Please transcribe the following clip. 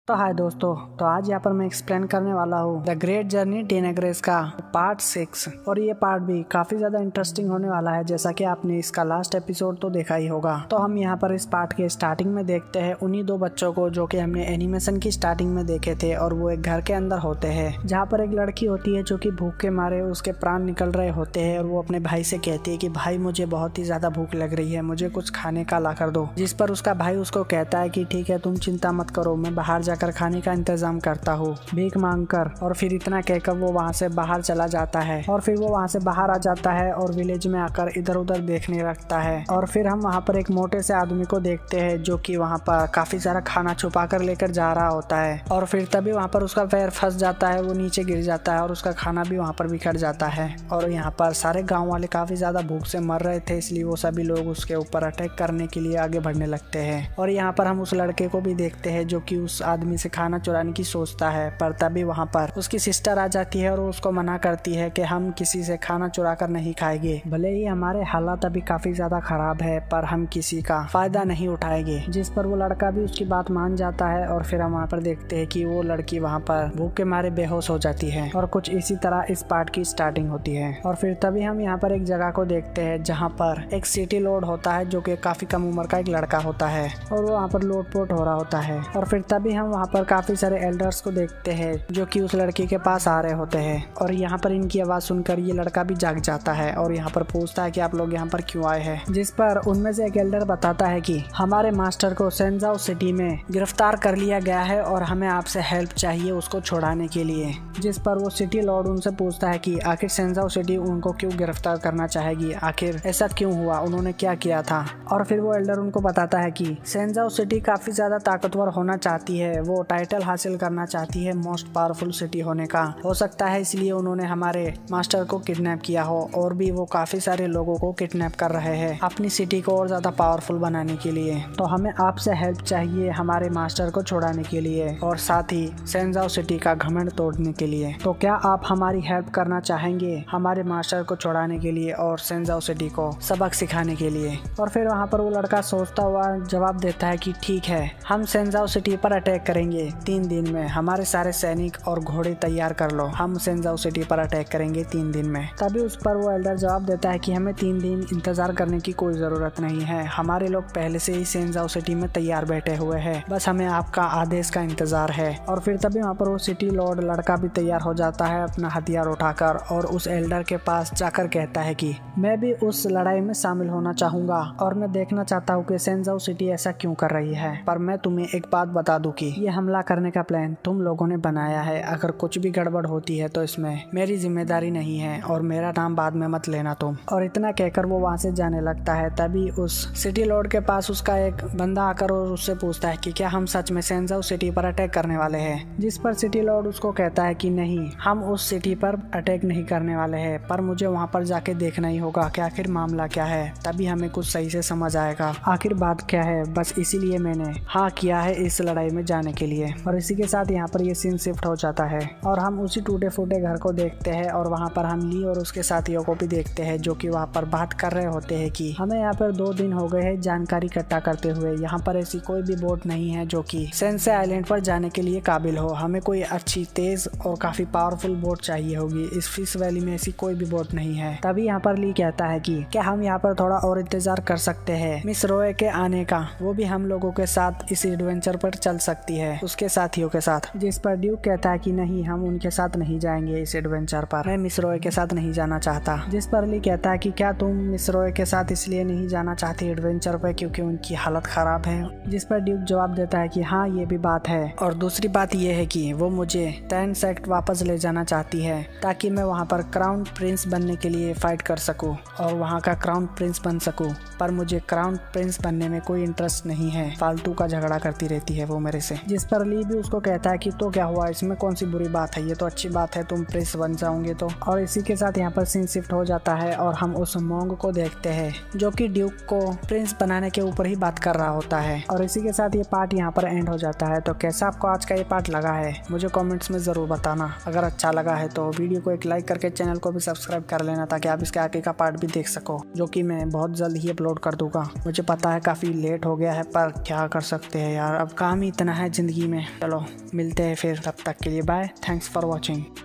तो हाय दोस्तों, तो आज यहाँ पर मैं एक्सप्लेन करने वाला हूँ the great journey Tina Grace का पार्ट 6। और ये पार्ट भी काफी ज्यादा इंटरेस्टिंग होने वाला है, जैसा कि आपने इसका लास्ट एपिसोड तो देखा ही होगा। तो हम यहाँ पर इस पार्ट के स्टार्टिंग में देखते हैं उन्हीं दो बच्चों को जो कि हमने एनिमेशन की स्टार्टिंग में देखे थे, और वो एक घर के अंदर होते हैं जहाँ पर एक लड़की होती है जो कि भूख के मारे उसके प्राण निकल रहे होते हैं, और वो अपने भाई से कहती है कि भाई मुझे बहुत ही ज्यादा भूख लग रही है, मुझे कुछ खाने का ला कर दो। जिस पर उसका भाई उसको कहता है कि ठीक है, तुम चिंता मत करो, मैं बाहर जाकर खाने का इंतजाम करता हूँ भीख मांग कर। और फिर इतना कहकर वो वहाँ से बाहर चला जाता है, और फिर वो वहाँ से बाहर आ जाता है और विलेज में आकर इधर उधर देखने लगता है। और फिर हम वहाँ पर एक मोटे से आदमी को देखते हैं जो कि वहाँ पर काफी सारा खाना छुपा कर लेकर जा रहा होता है, और फिर तभी वहाँ पर उसका पैर फंस जाता है, वो नीचे गिर जाता है और उसका खाना भी वहाँ पर बिखर जाता है। और यहाँ पर सारे गाँव वाले काफी ज्यादा भूख से मर रहे थे, इसलिए वो सभी लोग उसके ऊपर अटैक करने के लिए आगे बढ़ने लगते हैं। और यहाँ पर हम उस लड़के को भी देखते हैं जो कि उस आदमी से खाना चुराने की सोचता है, पर तभी वहाँ पर उसकी सिस्टर आ जाती है और उसको मना करती है कि हम किसी से खाना चुरा कर नहीं खाएंगे, भले ही हमारे हालात अभी काफी ज्यादा खराब है, पर हम किसी का फायदा नहीं उठाएंगे। जिस पर वो लड़का भी उसकी बात मान जाता है, और फिर हम वहाँ पर देखते हैं कि वो लड़की वहाँ पर भूख के मारे बेहोश हो जाती है। और कुछ इसी तरह इस पार्ट की स्टार्टिंग होती है। और फिर तभी हम यहाँ पर एक जगह को देखते हैं जहाँ पर एक सिटी लॉर्ड होता है जो कि काफी कम उम्र का एक लड़का होता है, और वो वहाँ पर लोटपोट हो रहा होता है। और फिर तभी हम वहाँ पर काफी सारे एल्डर्स को देखते हैं जो कि उस लड़के के पास आ रहे होते हैं। और यहाँ पर इनकी आवाज सुनकर ये लड़का भी जाग जाता है और यहाँ पर पूछता है कि आप लोग यहाँ पर क्यों आए हैं। जिस पर उनमें से एक एल्डर बताता है कि हमारे मास्टर को सेंजाओ सिटी में गिरफ्तार कर लिया गया है और हमें आपसे हेल्प चाहिए उसको छुड़ाने के लिए। जिस पर वो सिटी लॉर्ड उनसे पूछता है कि आखिर सेंजाओ सिटी उनको क्यों गिरफ्तार करना चाहेगी, आखिर ऐसा क्यों हुआ, उन्होंने क्या किया था। और फिर वो एल्डर उनको बताता है कि सेंजाओ सिटी काफी ज्यादा ताकतवर होना चाहती है, वो टाइटल हासिल करना चाहती है मोस्ट पावरफुल सिटी होने का, हो सकता है इसलिए उन्होंने हमारे मास्टर को किडनैप किया हो, और भी वो काफी सारे लोगों को किडनैप कर रहे हैं अपनी सिटी को और ज्यादा पावरफुल बनाने के लिए। तो हमें आपसे हेल्प चाहिए हमारे मास्टर को छुड़ाने के लिए, और साथ ही सेंजाओ सिटी का घमंड तोड़ने के लिए। तो क्या आप हमारी हेल्प करना चाहेंगे हमारे मास्टर को छुड़ाने के लिए और सेंजाओ सिटी को सबक सिखाने के लिए। और फिर वहाँ पर वो लड़का सोचता हुआ जवाब देता है कि ठीक है, हम सेंजाओ सिटी पर अटैक करेंगे 3 दिन में, हमारे सारे सैनिक और घोड़े तैयार कर लो, हम सेंजाओ सिटी पर अटैक करेंगे 3 दिन में। तभी उस पर वो एल्डर जवाब देता है कि हमें 3 दिन इंतजार करने की कोई जरूरत नहीं है, हमारे लोग पहले से ही सेंजाओ सिटी में तैयार बैठे हुए हैं, बस हमें आपका आदेश का इंतजार है। और फिर तभी वहाँ पर वो सिटी लॉर्ड लड़का भी तैयार हो जाता है अपना हथियार उठाकर, और उस एल्डर के पास जाकर कहता है कि मैं भी उस लड़ाई में शामिल होना चाहूंगा, और मैं देखना चाहता हूँ कि सेंजाओ सिटी ऐसा क्यों कर रही है। पर मैं तुम्हें एक बात बता दूं कि ये हमला करने का प्लान तुम लोगों ने बनाया है, अगर कुछ भी गड़बड़ होती है तो इसमें मेरी जिम्मेदारी नहीं है, और मेरा नाम बाद में मत लेना तुम। और इतना कहकर वो वहाँ से जाने लगता है। तभी उस सिटी लॉर्ड के पास उसका एक बंदा आकर और उससे पूछता है कि क्या हम सच में सेंजाओ सिटी पर अटैक करने वाले हैं। जिस पर सिटी लॉर्ड उसको कहता है कि नहीं, हम उस सिटी पर अटैक नहीं करने वाले हैं, पर मुझे वहाँ पर जाके देखना ही होगा कि आखिर मामला क्या है, तभी हमें कुछ सही से समझ आएगा आखिर बात क्या है। बस इसीलिए मैंने हाँ किया है इस लड़ाई में जाने के लिए। और इसी के साथ यहाँ पर ये सीन शिफ्ट हो जाता है, और हम उसी टूटे फूटे घर को देखते हैं, और वहाँ पर हम ली और उसके साथियों को भी देखते हैं जो कि वहाँ पर बात कर रहे होते हैं कि हमें यहाँ पर 2 दिन हो गए हैं जानकारी इकट्ठा करते हुए, यहाँ पर ऐसी कोई भी बोट नहीं है जो कि सेंसे आइलैंड पर जाने के लिए काबिल हो, हमें कोई अच्छी तेज और काफी पावरफुल बोट चाहिए होगी, इस फिश वैली में ऐसी कोई भी बोट नहीं है। तभी यहाँ पर ली कहता है कि क्या हम यहाँ पर थोड़ा और इंतजार कर सकते हैं मिस रॉय के आने का, वो भी हम लोगों के साथ इस एडवेंचर पर चल सकती है उसके साथियों के साथ। जिस पर ड्यूक कहता है कि नहीं, हम उनके साथ नहीं जाएंगे इस एडवेंचर पर, मैं मिस रॉय के साथ नहीं जाना चाहता। जिस पर ली कहता है कि क्या तुम मिस रॉय के साथ इसलिए नहीं जाना चाहती एडवेंचर पर क्योंकि उनकी हालत खराब है। जिस पर ड्यूक जवाब देता है कि हाँ, ये भी बात है, और दूसरी बात ये है कि वो मुझे टैन सेक्ट वापस ले जाना चाहती है ताकि मैं वहाँ पर क्राउन प्रिंस बनने के लिए फाइट कर सकूँ और वहाँ का क्राउन प्रिंस बन सकूँ, पर मुझे क्राउन प्रिंस बनने में कोई इंटरेस्ट नहीं है, फालतू का झगड़ा करती रहती है वो मेरे से। जिस पर ली भी उसको कहता है कि तो क्या हुआ, इसमें कौन सी बुरी बात है, ये तो अच्छी बात है, तुम प्रिंस बन जाओगे तो। और इसी के साथ यहाँ पर सीन शिफ्ट हो जाता है, और हम उस मोंग को देखते हैं जो कि ड्यूक को प्रिंस बनाने के ऊपर ही बात कर रहा होता है। और इसी के साथ ये पार्ट यहाँ पर एंड हो जाता है। तो कैसा आपको आज का ये पार्ट लगा है मुझे कमेंट्स में जरूर बताना। अगर अच्छा लगा है तो वीडियो को एक लाइक करके चैनल को भी सब्सक्राइब कर लेना ताकि आप इसके आगे का पार्ट भी देख सको, जो कि मैं बहुत जल्द ही अपलोड कर दूंगा। मुझे पता है काफी लेट हो गया है, पर क्या कर सकते हैं यार, अब काम ही इतना है ज़िंदगी में। चलो मिलते हैं फिर, तब तक के लिए बाय। Thanks for watching.